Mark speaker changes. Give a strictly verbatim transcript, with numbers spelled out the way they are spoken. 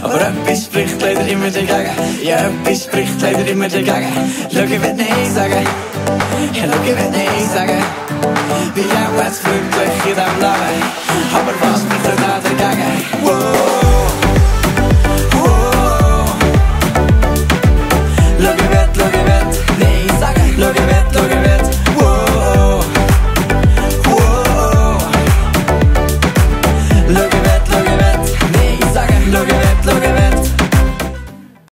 Speaker 1: Aber etwas spricht leider immer dagegen. Ja, etwas spricht leider immer dagegen. Schau, ich will Nein sagen. Ja, schau, ich will Nein sagen. Wie auch es wirklich in diesem Leben.